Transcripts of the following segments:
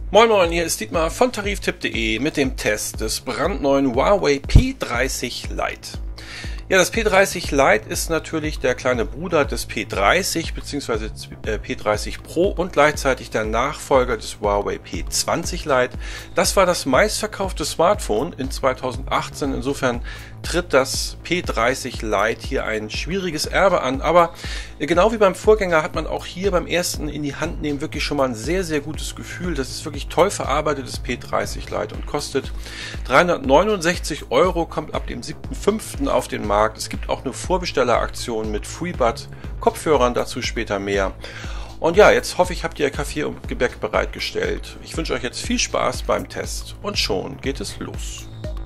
Moin Moin, hier ist Dietmar von Tariftipp.de mit dem Test des brandneuen Huawei P30 Lite. Ja, das P30 Lite ist natürlich der kleine Bruder des P30 bzw. P30 Pro und gleichzeitig der Nachfolger des Huawei P20 Lite. Das war das meistverkaufte Smartphone in 2018. Insofern tritt das P30 Lite hier ein schwieriges Erbe an. Aber genau wie beim Vorgänger hat man auch hier beim ersten in die Hand nehmen wirklich schon mal ein sehr, sehr gutes Gefühl. Das ist wirklich toll verarbeitetes P30 Lite und kostet 369 €, kommt ab dem 7.5. auf den Markt. Es gibt auch eine Vorbestelleraktion mit FreeBuds Kopfhörern, dazu später mehr. Und ja, jetzt hoffe ich, habt ihr Kaffee und Gebäck bereitgestellt. Ich wünsche euch jetzt viel Spaß beim Test und schon geht es los.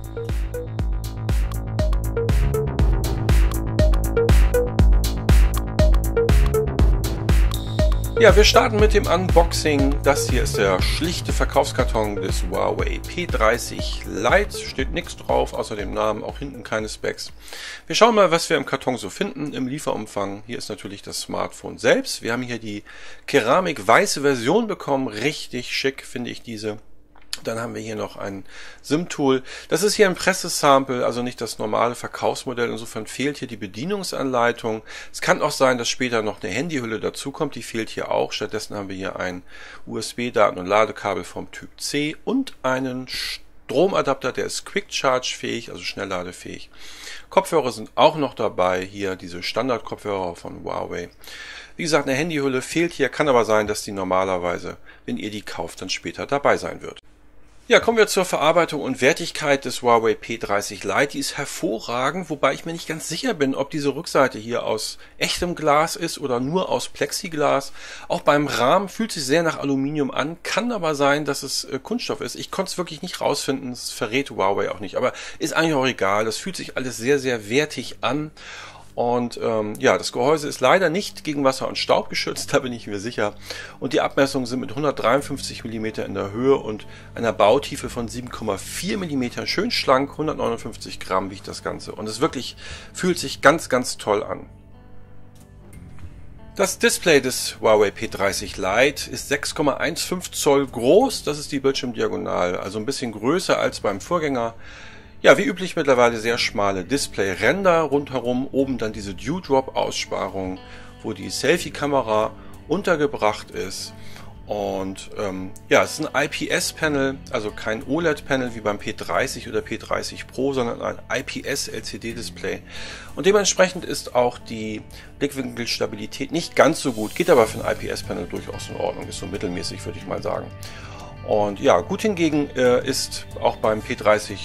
Ja, wir starten mit dem Unboxing. Das hier ist der schlichte Verkaufskarton des Huawei P30 Lite. Steht nichts drauf, außer dem Namen, auch hinten keine Specs. Wir schauen mal, was wir im Karton so finden im Lieferumfang. Hier ist natürlich das Smartphone selbst. Wir haben hier die Keramik-weiße Version bekommen. Richtig schick finde ich diese. Dann haben wir hier noch ein SIM-Tool. Das ist hier ein Pressesample, also nicht das normale Verkaufsmodell. Insofern fehlt hier die Bedienungsanleitung. Es kann auch sein, dass später noch eine Handyhülle dazukommt. Die fehlt hier auch. Stattdessen haben wir hier ein USB-Daten- und Ladekabel vom Typ C und einen Stromadapter, der ist Quick Charge fähig, also schnellladefähig. Kopfhörer sind auch noch dabei. Hier diese Standard-Kopfhörer von Huawei. Wie gesagt, eine Handyhülle fehlt hier. Kann aber sein, dass die normalerweise, wenn ihr die kauft, dann später dabei sein wird. Ja, kommen wir zur Verarbeitung und Wertigkeit des Huawei P30 Lite. Die ist hervorragend, wobei ich mir nicht ganz sicher bin, ob diese Rückseite hier aus echtem Glas ist oder nur aus Plexiglas. Auch beim Rahmen fühlt sich sehr nach Aluminium an, kann aber sein, dass es Kunststoff ist. Ich konnte es wirklich nicht rausfinden, das verrät Huawei auch nicht, aber ist eigentlich auch egal. Das fühlt sich alles sehr, sehr wertig an. Und ja, das Gehäuse ist leider nicht gegen Wasser und Staub geschützt, da bin ich mir sicher. Und die Abmessungen sind mit 153 mm in der Höhe und einer Bautiefe von 7,4 mm. Schön schlank, 159 Gramm wiegt das Ganze. Und es wirklich fühlt sich ganz, ganz toll an. Das Display des Huawei P30 Lite ist 6,15 Zoll groß. Das ist die Bildschirmdiagonal, also ein bisschen größer als beim Vorgänger. Ja, wie üblich mittlerweile sehr schmale Display-Ränder rundherum, oben dann diese Dewdrop-Aussparung, wo die Selfie-Kamera untergebracht ist. Und ja, es ist ein IPS-Panel, also kein OLED-Panel wie beim P30 oder P30 Pro, sondern ein IPS-LCD-Display. Und dementsprechend ist auch die Blickwinkelstabilität nicht ganz so gut, geht aber für ein IPS-Panel durchaus in Ordnung, ist so mittelmäßig, würde ich mal sagen. Und ja, gut hingegen ist auch beim P30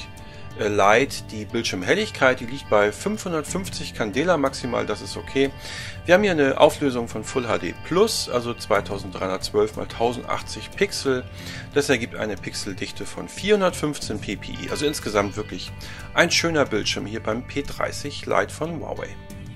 Lite die Bildschirmhelligkeit, die liegt bei 550 Candela maximal, das ist okay. Wir haben hier eine Auflösung von Full HD Plus, also 2312 x 1080 Pixel. Das ergibt eine Pixeldichte von 415 ppi, also insgesamt wirklich ein schöner Bildschirm hier beim P30 Lite von Huawei.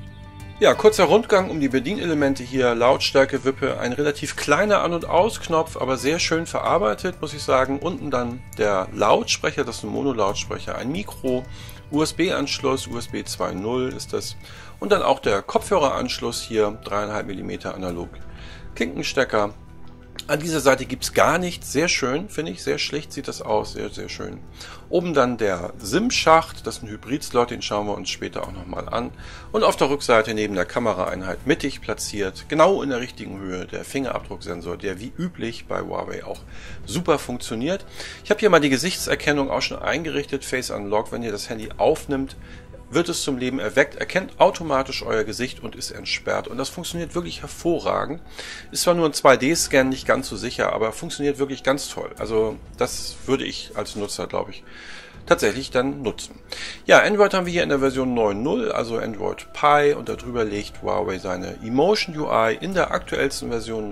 Ja, kurzer Rundgang um die Bedienelemente hier, Lautstärke, Wippe, ein relativ kleiner An- und Ausknopf, aber sehr schön verarbeitet, muss ich sagen. Unten dann der Lautsprecher, das ist ein Mono-Lautsprecher, ein Mikro, USB-Anschluss, USB 2.0 ist das. Und dann auch der Kopfhöreranschluss hier, 3,5 mm analog Klinkenstecker. An dieser Seite gibt es gar nichts, sehr schön, finde ich, sehr schlicht sieht das aus, sehr, sehr schön. Oben dann der SIM-Schacht, das ist ein Hybrid-Slot, den schauen wir uns später auch nochmal an. Und auf der Rückseite neben der Kameraeinheit mittig platziert, genau in der richtigen Höhe, der Fingerabdrucksensor, der wie üblich bei Huawei auch super funktioniert. Ich habe hier mal die Gesichtserkennung auch schon eingerichtet, Face Unlock, wenn ihr das Handy aufnimmt, wird es zum Leben erweckt, erkennt automatisch euer Gesicht und ist entsperrt. Und das funktioniert wirklich hervorragend. Ist zwar nur ein 2D-Scan, nicht ganz so sicher, aber funktioniert wirklich ganz toll. Also das würde ich als Nutzer, glaube ich, tatsächlich dann nutzen. Ja, Android haben wir hier in der Version 9.0, also Android Pie, und darüber legt Huawei seine Emotion UI in der aktuellsten Version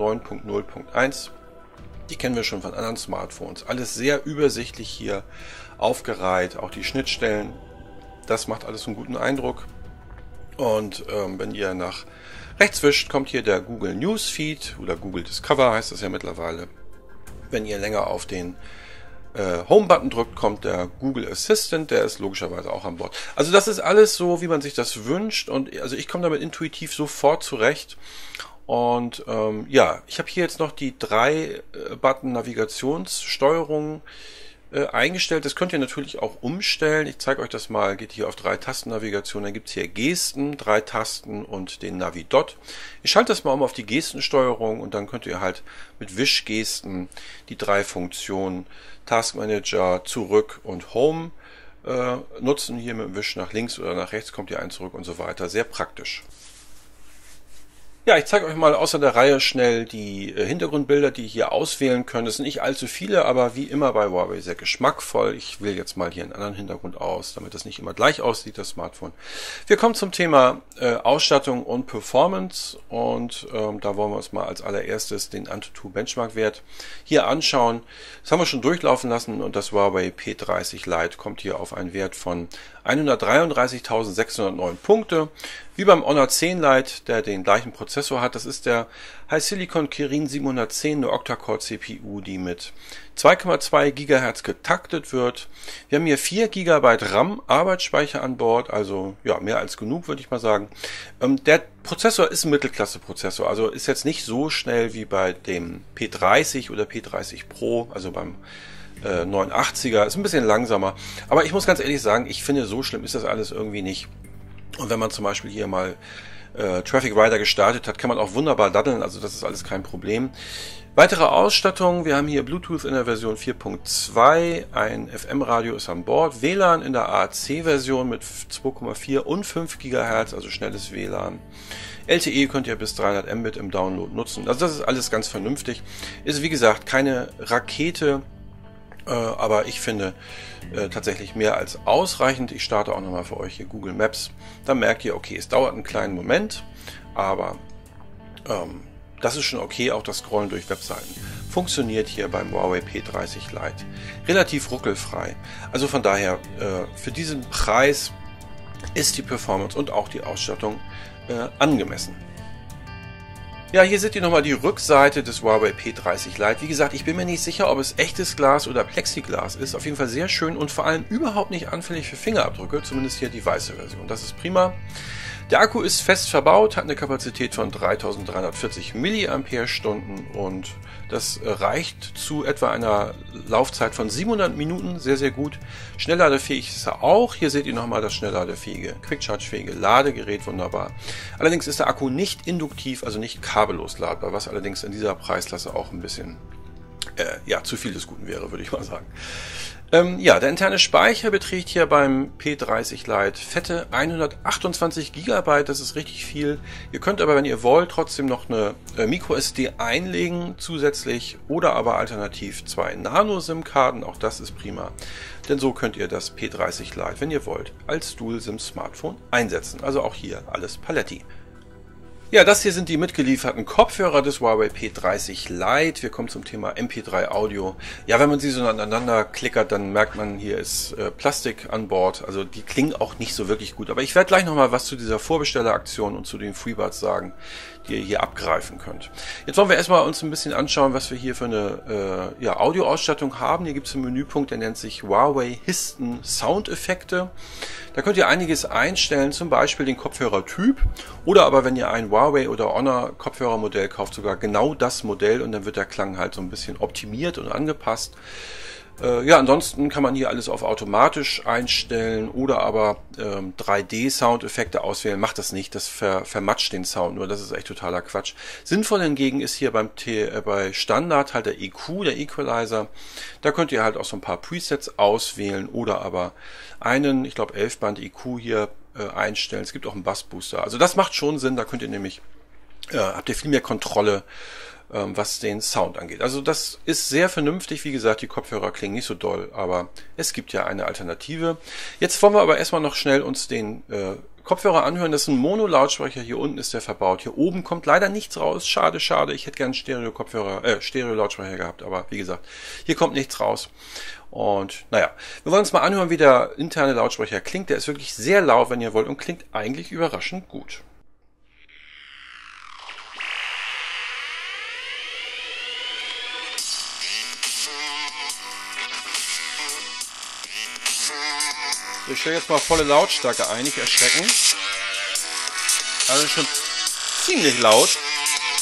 9.0.1. Die kennen wir schon von anderen Smartphones. Alles sehr übersichtlich hier aufgereiht, auch die Schnittstellen. Das macht alles einen guten Eindruck. Und wenn ihr nach rechts wischt, kommt hier der Google News Feed oder Google Discover heißt das ja mittlerweile. Wenn ihr länger auf den Home-Button drückt, kommt der Google Assistant, der ist logischerweise auch an Bord. Also das ist alles so, wie man sich das wünscht, und also ich komme damit intuitiv sofort zurecht. Und ja, ich habe hier jetzt noch die 3 Button Navigationssteuerung eingestellt. Das könnt ihr natürlich auch umstellen. Ich zeige euch das mal. Geht hier auf 3-Tasten-Navigation. Dann gibt es hier Gesten, 3 Tasten und den Navi-Dot. Ich schalte das mal um auf die Gestensteuerung und dann könnt ihr halt mit Wischgesten die 3 Funktionen Task Manager, Zurück und Home nutzen. Hier mit dem Wisch nach links oder nach rechts kommt ihr ein zurück und so weiter. Sehr praktisch. Ja, ich zeige euch mal außer der Reihe schnell die Hintergrundbilder, die ihr hier auswählen könnt. Es sind nicht allzu viele, aber wie immer bei Huawei sehr geschmackvoll. Ich wähle jetzt mal hier einen anderen Hintergrund aus, damit das nicht immer gleich aussieht, das Smartphone. Wir kommen zum Thema Ausstattung und Performance und da wollen wir uns mal als allererstes den Antutu Benchmark-Wert hier anschauen. Das haben wir schon durchlaufen lassen und das Huawei P30 Lite kommt hier auf einen Wert von 133.609 Punkte. Wie beim Honor 10 Lite, der den gleichen Prozessor hat. Das ist der HiSilicon Kirin 710, eine Octa-Core CPU, die mit 2,2 GHz getaktet wird. Wir haben hier 4 GB RAM Arbeitsspeicher an Bord, also ja, mehr als genug, würde ich mal sagen. Der Prozessor ist ein Mittelklasse-Prozessor, also ist jetzt nicht so schnell wie bei dem P30 oder P30 Pro, also beim 89er, ist ein bisschen langsamer. Aber ich muss ganz ehrlich sagen, ich finde, so schlimm ist das alles irgendwie nicht. Und wenn man zum Beispiel hier mal Traffic Rider gestartet hat, kann man auch wunderbar daddeln, also das ist alles kein Problem. Weitere Ausstattung, wir haben hier Bluetooth in der Version 4.2, ein FM-Radio ist an Bord, WLAN in der AAC-Version mit 2,4 und 5 GHz, also schnelles WLAN. LTE könnt ihr bis 300 Mbit im Download nutzen, also das ist alles ganz vernünftig. Ist wie gesagt keine Rakete, aber ich finde tatsächlich mehr als ausreichend. Ich starte auch nochmal für euch hier Google Maps. Dann merkt ihr, okay, es dauert einen kleinen Moment, aber das ist schon okay. Auch das Scrollen durch Webseiten funktioniert hier beim Huawei P30 Lite relativ ruckelfrei. Also von daher, für diesen Preis ist die Performance und auch die Ausstattung angemessen. Ja, hier seht ihr nochmal die Rückseite des Huawei P30 Lite. Wie gesagt, ich bin mir nicht sicher, ob es echtes Glas oder Plexiglas ist. Auf jeden Fall sehr schön und vor allem überhaupt nicht anfällig für Fingerabdrücke. Zumindest hier die weiße Version. Das ist prima. Der Akku ist fest verbaut, hat eine Kapazität von 3340 mAh und das reicht zu etwa einer Laufzeit von 700 Minuten. Sehr, sehr gut. Schnellladefähig ist er auch. Hier seht ihr nochmal das schnellladefähige, quick-charge-fähige Ladegerät. Wunderbar. Allerdings ist der Akku nicht induktiv, also nicht kabellos ladbar, was allerdings in dieser Preisklasse auch ein bisschen ja, zu viel des Guten wäre, würde ich mal sagen. Ja, der interne Speicher beträgt hier beim P30 Lite fette 128 GB, das ist richtig viel. Ihr könnt aber, wenn ihr wollt, trotzdem noch eine MicroSD einlegen zusätzlich oder aber alternativ 2 Nano-SIM-Karten, auch das ist prima. Denn so könnt ihr das P30 Lite, wenn ihr wollt, als Dual-SIM-Smartphone einsetzen. Also auch hier alles Paletti. Ja, das hier sind die mitgelieferten Kopfhörer des Huawei P30 Lite. Wir kommen zum Thema MP3 Audio. Ja, wenn man sie so aneinander klickert, dann merkt man, hier ist Plastik an Bord. Also die klingen auch nicht so wirklich gut. Aber ich werde gleich nochmal was zu dieser Vorbestelleraktion und zu den FreeBuds sagen, die ihr hier abgreifen könnt. Jetzt wollen wir erstmal uns ein bisschen anschauen, was wir hier für eine ja, Audioausstattung haben. Hier gibt es einen Menüpunkt, der nennt sich Huawei Histon Soundeffekte. Da könnt ihr einiges einstellen, zum Beispiel den Kopfhörertyp oder aber wenn ihr ein Huawei oder Honor Kopfhörermodell kauft, sogar genau das Modell und dann wird der Klang halt so ein bisschen optimiert und angepasst. Ja, ansonsten kann man hier alles auf automatisch einstellen oder aber 3D-Soundeffekte auswählen. Macht das nicht, das vermatscht den Sound nur, das ist echt totaler Quatsch. Sinnvoll hingegen ist hier bei Standard halt der EQ, der Equalizer. Da könnt ihr halt auch so ein paar Presets auswählen oder aber einen, ich glaube 11-Band EQ hier einstellen. Es gibt auch einen Bassbooster. Also das macht schon Sinn, da könnt ihr nämlich, habt ihr viel mehr Kontrolle, was den Sound angeht. Also das ist sehr vernünftig. Wie gesagt, die Kopfhörer klingen nicht so doll, aber es gibt ja eine Alternative. Jetzt wollen wir aber erstmal noch schnell uns den Kopfhörer anhören. Das ist ein Mono-Lautsprecher. Hier unten ist der verbaut. Hier oben kommt leider nichts raus. Schade, schade. Ich hätte gern Stereo-Lautsprecher gehabt, aber wie gesagt, hier kommt nichts raus. Und naja, wir wollen uns mal anhören, wie der interne Lautsprecher klingt. Der ist wirklich sehr laut, wenn ihr wollt, und klingt eigentlich überraschend gut. Ich stelle jetzt mal volle Lautstärke ein, nicht erschrecken. Also schon ziemlich laut.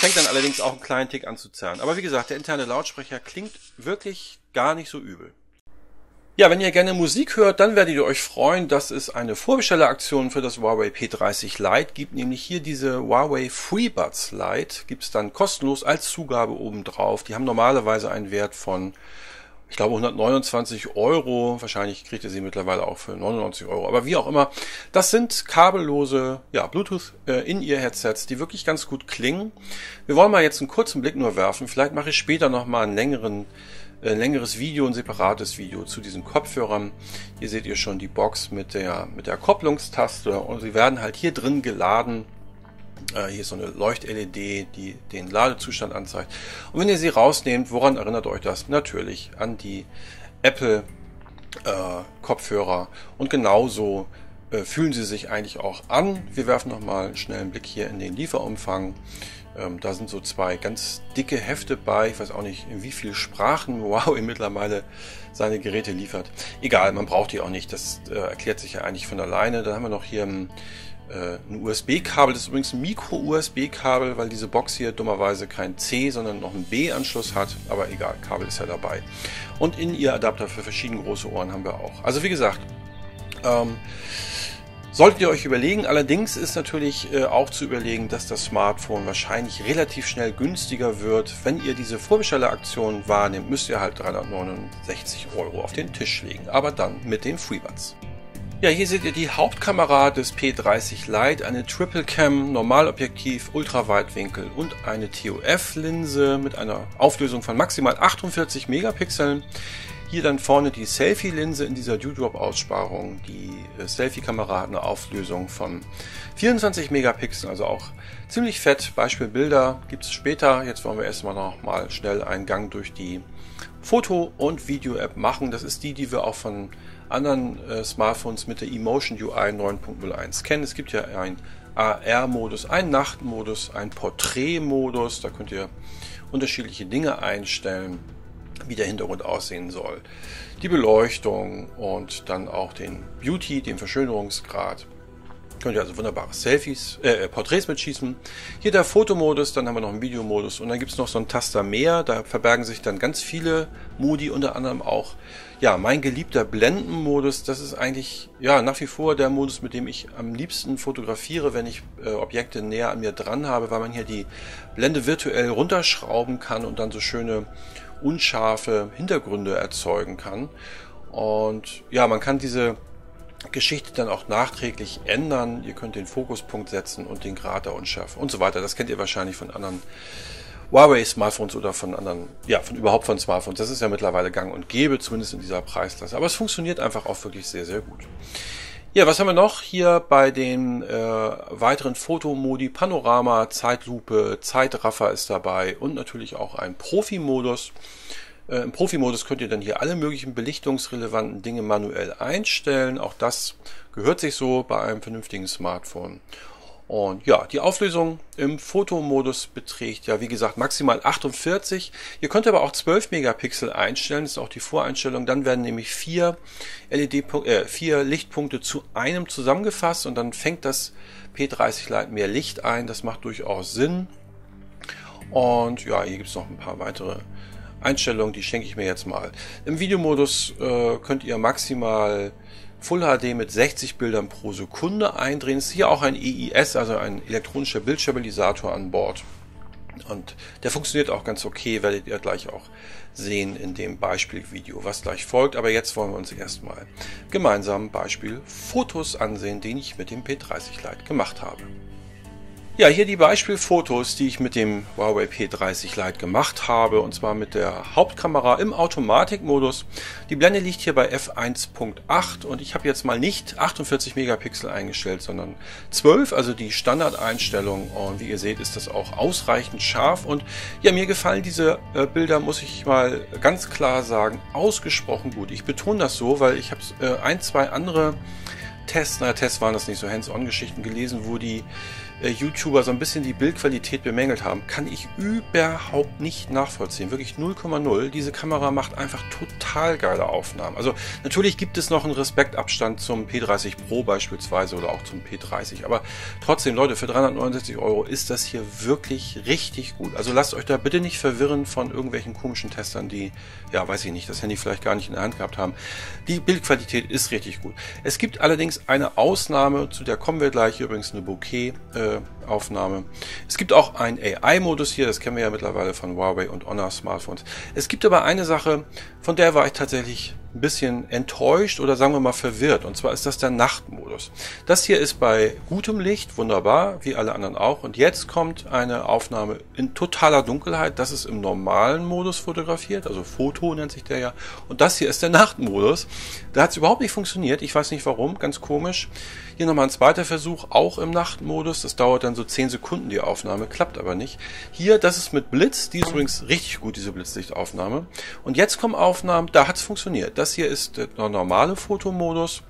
Fängt dann allerdings auch einen kleinen Tick an zu zerren. Aber wie gesagt, der interne Lautsprecher klingt wirklich gar nicht so übel. Ja, wenn ihr gerne Musik hört, dann werdet ihr euch freuen, dass es eine Vorbestelleraktion für das Huawei P30 Lite gibt, nämlich hier diese Huawei FreeBuds Lite, gibt es dann kostenlos als Zugabe obendrauf. Die haben normalerweise einen Wert von, ich glaube, 129 Euro. Wahrscheinlich kriegt ihr sie mittlerweile auch für 99 Euro. Aber wie auch immer, das sind kabellose Bluetooth In-Ear-Headsets, die wirklich ganz gut klingen. Wir wollen mal jetzt einen kurzen Blick nur werfen. Vielleicht mache ich später nochmal ein längeres Video, ein separates Video zu diesen Kopfhörern. Hier seht ihr schon die Box mit der Kopplungstaste und sie werden halt hier drin geladen. Hier ist so eine Leucht-LED, die den Ladezustand anzeigt. Und wenn ihr sie rausnehmt, woran erinnert euch das? Natürlich an die Apple Kopfhörer. Und genauso fühlen sie sich eigentlich auch an. Wir werfen nochmal einen schnellen Blick hier in den Lieferumfang. Da sind so zwei ganz dicke Hefte bei. Ich weiß auch nicht, in wie vielen Sprachen Huawei mittlerweile seine Geräte liefert. Egal, man braucht die auch nicht. Das erklärt sich ja eigentlich von alleine. Dann haben wir noch hier ein USB-Kabel. Das ist übrigens ein Micro-USB-Kabel, weil diese Box hier dummerweise kein C, sondern noch einen B-Anschluss hat. Aber egal, Kabel ist ja dabei. Und In-Ear-Adapter für verschiedene große Ohren haben wir auch. Also wie gesagt, solltet ihr euch überlegen. Allerdings ist natürlich auch zu überlegen, dass das Smartphone wahrscheinlich relativ schnell günstiger wird. Wenn ihr diese Vorbestelleraktion wahrnehmt, müsst ihr halt 369 Euro auf den Tisch legen. Aber dann mit den FreeBuds. Ja, hier seht ihr die Hauptkamera des P30 Lite, eine Triple Cam, Normalobjektiv, Ultraweitwinkel und eine TOF-Linse mit einer Auflösung von maximal 48 Megapixeln. Hier dann vorne die Selfie-Linse in dieser Dewdrop-Aussparung. Die Selfie-Kamera hat eine Auflösung von 24 Megapixeln, also auch ziemlich fett. Beispiel Bilder gibt es später. Jetzt wollen wir erstmal noch mal schnell einen Gang durch die Foto- und Video-App machen. Das ist die wir auch von anderen Smartphones mit der eMotion UI 9.01 kennen. Es gibt ja einen AR-Modus, einen Nachtmodus, einen Porträtmodus. Da könnt ihr unterschiedliche Dinge einstellen, wie der Hintergrund aussehen soll. Die Beleuchtung und dann auch den Beauty, den Verschönerungsgrad. Könnt ihr also wunderbare Porträts mitschießen. Hier der Fotomodus, dann haben wir noch einen Videomodus und dann gibt es noch so einen Taster mehr. Da verbergen sich dann ganz viele Modi, unter anderem auch mein geliebter Blendenmodus. Das ist eigentlich nach wie vor der Modus, mit dem ich am liebsten fotografiere, wenn ich Objekte näher an mir dran habe, weil man hier die Blende virtuell runterschrauben kann und dann so schöne unscharfe Hintergründe erzeugen kann. Und man kann diese Geschichte dann auch nachträglich ändern. Ihr könnt den Fokuspunkt setzen und den Grad der Unschärfe und so weiter. Das kennt ihr wahrscheinlich von anderen Huawei-Smartphones oder von anderen, von Smartphones. Das ist ja mittlerweile gang und gäbe, zumindest in dieser Preisklasse. Aber es funktioniert einfach auch wirklich sehr, sehr gut. Ja, was haben wir noch hier bei den weiteren Fotomodi? Panorama, Zeitlupe, Zeitraffer ist dabei und natürlich auch ein Profi-Modus. Im Profi-Modus könnt ihr dann hier alle möglichen belichtungsrelevanten Dinge manuell einstellen. Auch das gehört sich so bei einem vernünftigen Smartphone. Und die Auflösung im Fotomodus beträgt wie gesagt maximal 48. Ihr könnt aber auch 12 Megapixel einstellen, das ist auch die Voreinstellung. Dann werden nämlich 4 Lichtpunkte zu einem zusammengefasst und dann fängt das P30 Lite mehr Licht ein. Das macht durchaus Sinn. Und hier gibt es noch ein paar weitere Einstellungen, die schenke ich mir jetzt mal. Im Videomodus könnt ihr maximal Full HD mit 60 Bildern pro Sekunde eindrehen. Es ist hier auch ein EIS, also ein elektronischer Bildstabilisator an Bord. Und der funktioniert auch ganz okay, werdet ihr gleich auch sehen in dem Beispielvideo, was gleich folgt. Aber jetzt wollen wir uns erstmal gemeinsam Beispiel Fotos ansehen, den ich mit dem P30 Lite gemacht habe. Ja, hier die Beispielfotos, die ich mit dem Huawei P30 Lite gemacht habe, und zwar mit der Hauptkamera im Automatikmodus. Die Blende liegt hier bei f1.8 und ich habe jetzt mal nicht 48 Megapixel eingestellt, sondern 12, also die Standardeinstellung. Und wie ihr seht, ist das auch ausreichend scharf. Und mir gefallen diese Bilder, muss ich mal ganz klar sagen, ausgesprochen gut. Ich betone das so, weil ich habe ein, zwei andere Tests waren das nicht so Hands-on-Geschichten gelesen, wo die YouTuber so ein bisschen die Bildqualität bemängelt haben, kann ich überhaupt nicht nachvollziehen. Wirklich 0,0. Diese Kamera macht einfach total geile Aufnahmen. Also natürlich gibt es noch einen Respektabstand zum P30 Pro beispielsweise oder auch zum P30. Aber trotzdem, Leute, für 369 € ist das hier wirklich richtig gut. Also lasst euch da bitte nicht verwirren von irgendwelchen komischen Testern, die, ja, weiß ich nicht, das Handy vielleicht gar nicht in der Hand gehabt haben. Die Bildqualität ist richtig gut. Es gibt allerdings eine Ausnahme, zu der kommen wir gleich, übrigens eine Bokeh-Aufnahme. Es gibt auch einen AI-Modus hier, das kennen wir ja mittlerweile von Huawei und Honor Smartphones. Es gibt aber eine Sache, von der war ich tatsächlich ein bisschen enttäuscht oder sagen wir mal verwirrt. Und zwar ist das der Nachtmodus. Das hier ist bei gutem Licht wunderbar, wie alle anderen auch. Und jetzt kommt eine Aufnahme in totaler Dunkelheit. Das ist im normalen Modus fotografiert, also Foto nennt sich der ja. Und das hier ist der Nachtmodus. Da hat es überhaupt nicht funktioniert. Ich weiß nicht warum, ganz komisch. Hier nochmal ein zweiter Versuch, auch im Nachtmodus. Das dauert dann so 10 Sekunden die Aufnahme, klappt aber nicht. Hier, das ist mit Blitz. Die ist übrigens richtig gut, diese Blitzlichtaufnahme. Und jetzt kommen Aufnahmen, da hat es funktioniert. Das hier ist der normale Fotomodus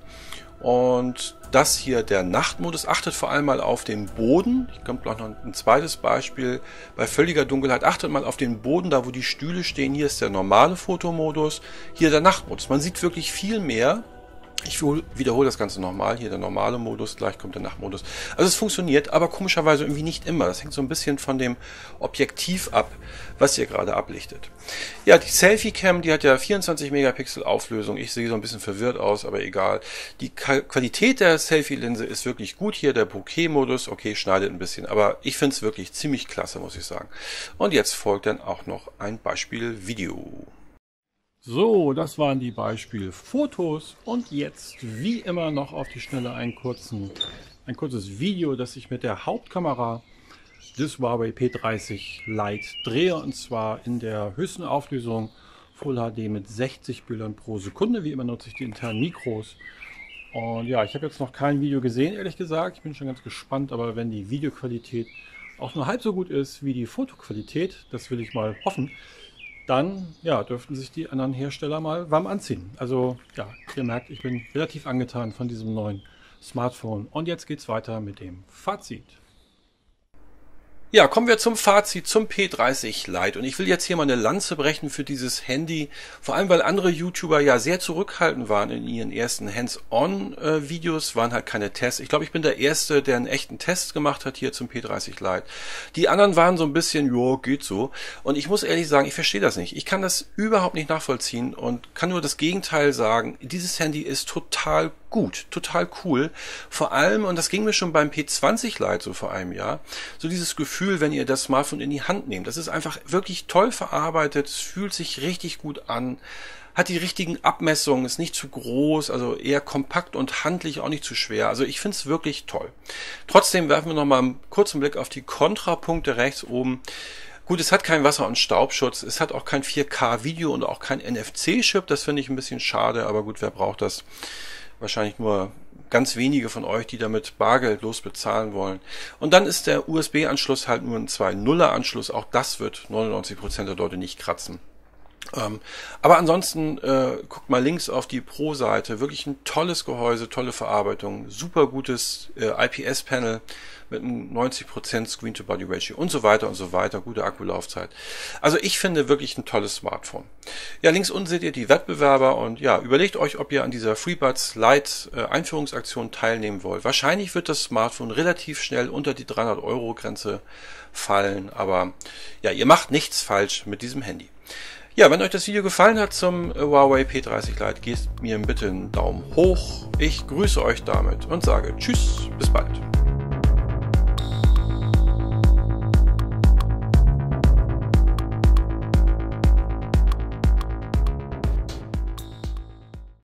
und das hier der Nachtmodus. Achtet vor allem mal auf den Boden. Ich komme noch ein zweites Beispiel. Bei völliger Dunkelheit achtet mal auf den Boden, da wo die Stühle stehen. Hier ist der normale Fotomodus, hier der Nachtmodus. Man sieht wirklich viel mehr. Ich wiederhole das Ganze nochmal. Hier der normale Modus, gleich kommt der Nachtmodus. Also es funktioniert, aber komischerweise irgendwie nicht immer. Das hängt so ein bisschen von dem Objektiv ab, was ihr gerade ablichtet. Ja, die Selfie-Cam, die hat ja 24 Megapixel Auflösung. Ich sehe so ein bisschen verwirrt aus, aber egal. Die Qualität der Selfie-Linse ist wirklich gut. Hier der Bokeh-Modus, okay, schneidet ein bisschen, aber ich finde es wirklich ziemlich klasse, muss ich sagen. Und jetzt folgt dann auch noch ein Beispiel-Video. So, das waren die Beispielfotos und jetzt wie immer noch auf die Schnelle ein kurzes Video, das ich mit der Hauptkamera des Huawei P30 Lite drehe, und zwar in der höchsten Auflösung Full HD mit 60 Bildern pro Sekunde. Wie immer nutze ich die internen Mikros. Und ja, ich habe jetzt noch kein Video gesehen, ehrlich gesagt. Ich bin schon ganz gespannt, aber wenn die Videoqualität auch nur halb so gut ist wie die Fotoqualität, das will ich mal hoffen, dann ja, dürften sich die anderen Hersteller mal warm anziehen. Also ja, ihr merkt, ich bin relativ angetan von diesem neuen Smartphone. Und jetzt geht's weiter mit dem Fazit. Ja, kommen wir zum Fazit zum P30 Lite. Und ich will jetzt hier mal eine Lanze brechen für dieses Handy. Vor allem, weil andere YouTuber ja sehr zurückhaltend waren in ihren ersten Hands-on-Videos, waren halt keine Tests. Ich glaube, ich bin der Erste, der einen echten Test gemacht hat hier zum P30 Lite. Die anderen waren so ein bisschen, jo, geht so. Und ich muss ehrlich sagen, ich verstehe das nicht. Ich kann das überhaupt nicht nachvollziehen und kann nur das Gegenteil sagen. Dieses Handy ist total gut, total cool. Vor allem, und das ging mir schon beim P20 Lite so vor einem Jahr, so dieses Gefühl, wenn ihr das Smartphone in die Hand nehmt. Das ist einfach wirklich toll verarbeitet, es fühlt sich richtig gut an, hat die richtigen Abmessungen, ist nicht zu groß, also eher kompakt und handlich, auch nicht zu schwer. Also ich finde es wirklich toll. Trotzdem werfen wir noch mal einen kurzen Blick auf die Kontrapunkte rechts oben. Gut, es hat keinen Wasser- und Staubschutz, es hat auch kein 4K-Video und auch kein NFC-Chip, das finde ich ein bisschen schade, aber gut, wer braucht das? Wahrscheinlich nur ganz wenige von euch, die damit bargeldlos bezahlen wollen. Und dann ist der USB-Anschluss halt nur ein 2.0er-Anschluss. Auch das wird 99% der Leute nicht kratzen. Aber ansonsten guckt mal links auf die Pro-Seite. Wirklich ein tolles Gehäuse, tolle Verarbeitung, super gutes IPS-Panel mit einem 90% Screen-to-Body-Ratio und so weiter, gute Akkulaufzeit. Also ich finde wirklich ein tolles Smartphone. Ja, links unten seht ihr die Wettbewerber und ja, überlegt euch, ob ihr an dieser FreeBuds Lite Einführungsaktion teilnehmen wollt. Wahrscheinlich wird das Smartphone relativ schnell unter die 300-Euro-Grenze fallen, aber ja, ihr macht nichts falsch mit diesem Handy. Ja, wenn euch das Video gefallen hat zum Huawei P30 Lite, gebt mir bitte einen Daumen hoch. Ich grüße euch damit und sage Tschüss, bis bald.